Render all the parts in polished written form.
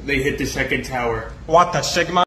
They hit the second tower. What the Sigma?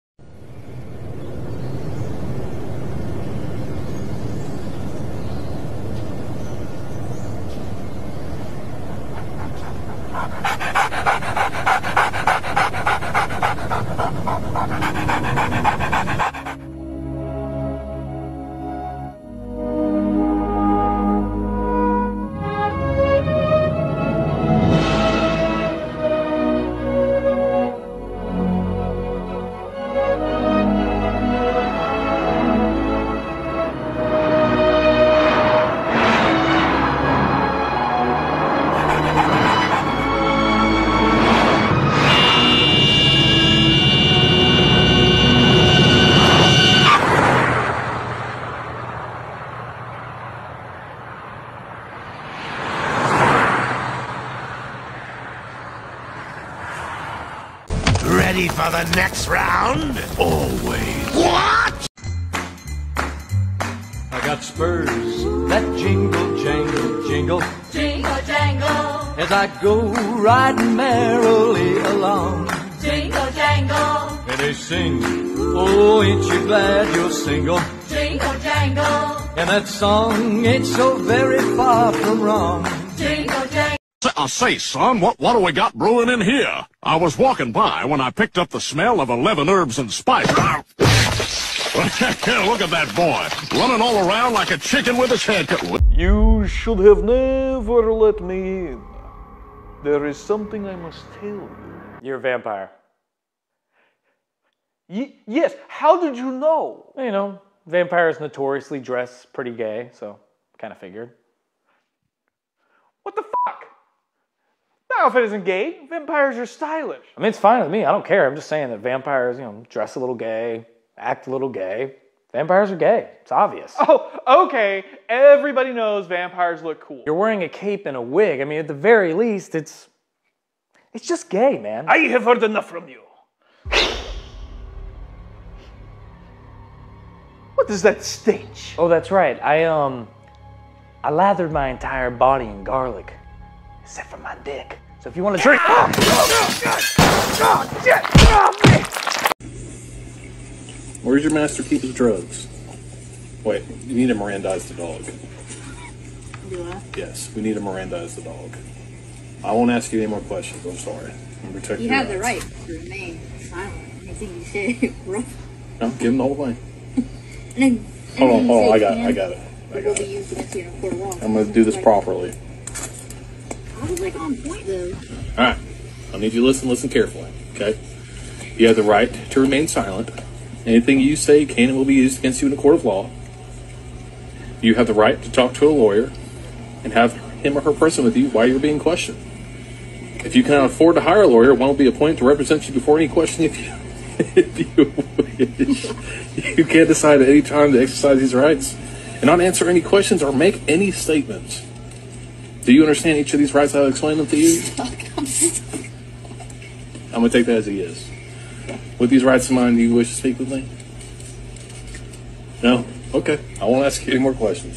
Ready for the next round? Always. What? I got spurs that jingle, jangle, jingle. Jingle jangle, As I go riding merrily along. jingle jangle, And they sing, oh, ain't you glad you're single? jingle jangle, And that song ain't so very far from wrong. jingle jangle. I say, son, what do we got brewing in here? I was walking by when I picked up the smell of 11 herbs and spice. Look at that boy, running all around like a chicken with his head cut. You should have never let me in. There is something I must tell you. You're a vampire. Yes, how did you know? You know, vampires notoriously dress pretty gay, so kind of figured. What the fuck? My outfit isn't gay. Vampires are stylish. I mean, it's fine with me. I don't care. I'm just saying that vampires, you know, dress a little gay, act a little gay. Vampires are gay. It's obvious. Oh, okay. Everybody knows vampires look cool. You're wearing a cape and a wig. I mean, at the very least, it's just gay, man. I have heard enough from you. What is that stench? Oh, that's right. I lathered my entire body in garlic, except for my dick. So if you want to drink, Where's your master keep his drugs? Wait, you need to Mirandize the dog. Do I? Yes, we need to Mirandize the dog. I won't ask you any more questions. I'm sorry. I'm protecting You your have the rights. right to remain silent. Anything you say, rough. No, give him the whole thing. Hold on. I got it. Will be used against you in a court of law. I'm going to do this properly. I was like on point though. All right. I need you to listen carefully, okay? You have the right to remain silent. Anything you say can and will be used against you in a court of law. You have the right to talk to a lawyer and have him or her present with you while you're being questioned. If you cannot afford to hire a lawyer, one will be appointed to represent you before any questioning if you wish. You can't decide at any time to exercise these rights and not answer any questions or make any statements. Do you understand each of these rights? I'll explain them to you. I'm going to take that as a yes. With these rights in mind, do you wish to speak with me? No? Okay. I won't ask you any more questions.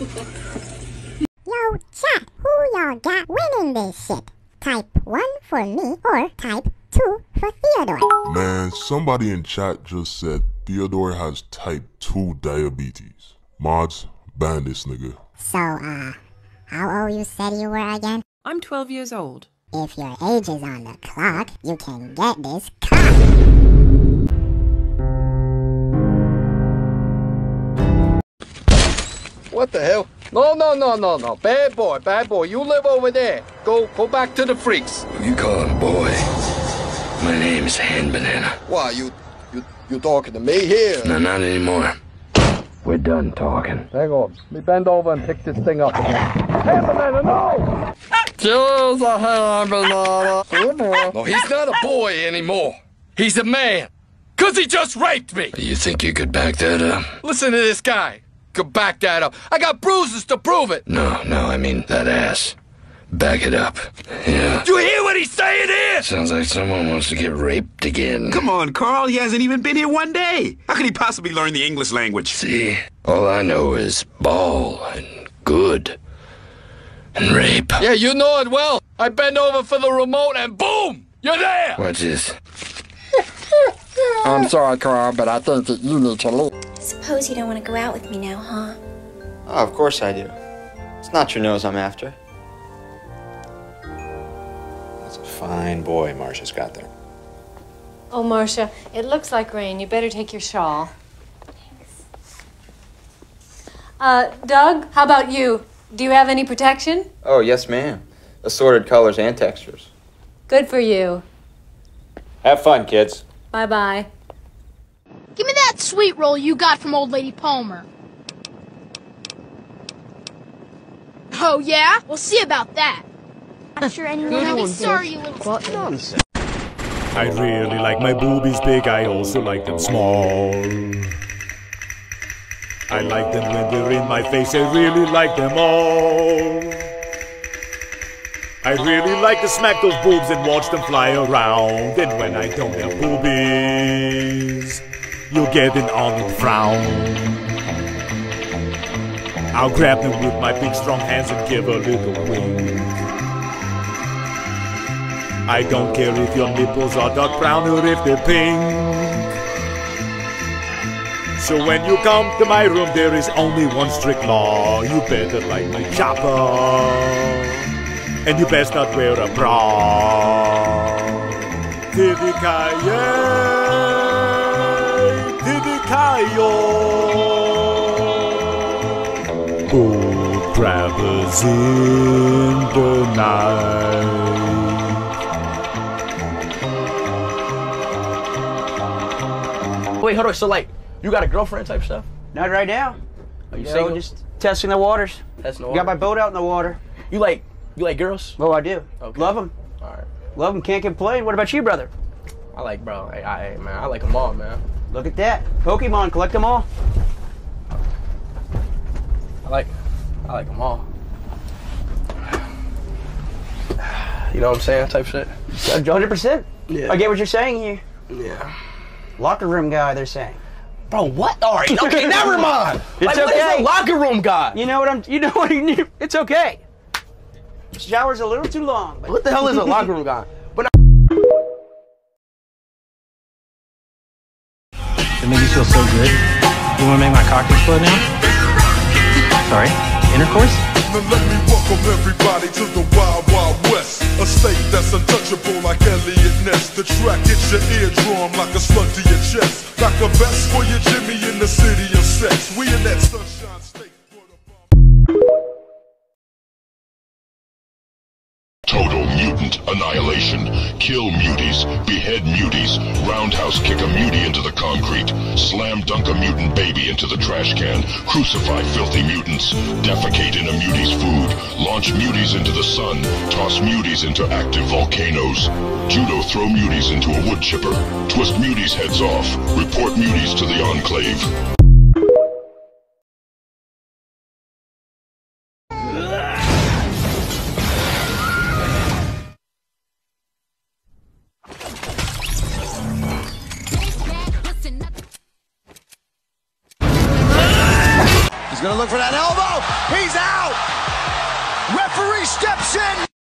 Yo, chat, who y'all got winning this shit? Type 1 for me or type 2 for Theodore. Man, somebody in chat just said Theodore has type 2 diabetes. Mods, ban this nigga. So, how old you said you were again? I'm 12 years old. If your age is on the clock, you can get this cock. What the hell? No. Bad boy. You live over there. Go back to the freaks. You call him boy. My name's Hand Banana. Why, you talking to me here? No, not anymore. We're done talking. Hang on. Let me bend over and pick this thing up again. Hand Banana, no! Choose a Hand Banana. No, he's not a boy anymore. He's a man. 'Cause he just raped me. You think you could back that up? Listen to this guy. Could back that up. I got bruises to prove it. No, I mean that ass. Back it up. Yeah. Do you hear what he's saying here? Sounds like someone wants to get raped again. Come on, Carl. He hasn't even been here one day. How could he possibly learn the English language? See, all I know is ball and good and rape. Yeah, you know it well. I bend over for the remote and boom! You there? What's this? I'm sorry, Carl, but I think that you need to leave. Suppose you don't want to go out with me now, huh? Oh, of course I do. It's not your nose I'm after. That's a fine boy Marcia's got there. Oh, Marcia, it looks like rain. You better take your shawl. Doug, how about you? Do you have any protection? Oh, yes, ma'am. Assorted colors and textures. Good for you. Have fun, kids. Bye-bye. Give me that sweet roll you got from Old Lady Palmer. Oh, yeah? We'll see about that. I'm sure anyone Good will. Sorry, you little... What nonsense. I really like my boobies big, I also like them small. I like them when they're in my face, I really like them all. I really like to smack those boobs and watch them fly around. And when I don't have boobies, you'll get an honored frown. I'll grab them with my big strong hands and give a little wink. I don't care if your nipples are dark brown or if they're pink. So when you come to my room, there is only one strict law. You better like my chopper, and you best not wear a bra. Tidikaye, tidikayo. Boob grabbers in the night. Wait, hold on. So, like, you got a girlfriend type stuff? Not right now. Are you know, single? just testing the waters. Testing the Got water. my boat out in the water. You like girls? Oh, I do. Okay. Love them. All right. Love them. Can't complain. What about you, brother? I like, bro. Man, I like them all, man. Look at that. Pokemon. Collect them all. I like them all. You know what I'm saying? Type shit. 100%. Yeah. I get what you're saying here. Yeah. Locker room guy, they're saying. Bro, what? All right. Okay, never mind. It's like, okay. What is a locker room guy? You know what you need. It's okay. Shower's a little too long. But what the hell is a locker room guy? But It made you feel so good. You want to make my cock explode now? Sorry, intercourse? Now let me welcome everybody to the Wild Wild West. A state that's untouchable like Elliot Ness. The track hits your eardrum like a slug to your chest. Like a vest for your Jimmy in the city of sex. We in that sunshine state. Total mutant annihilation. Kill muties, behead muties, roundhouse kick a mutie into the concrete, slam dunk a mutant baby into the trash can, crucify filthy mutants, defecate in a mutie's food, launch muties into the sun, toss muties into active volcanoes, judo throw muties into a wood chipper, twist muties' heads off, report muties to the Enclave. He's gonna look for that elbow!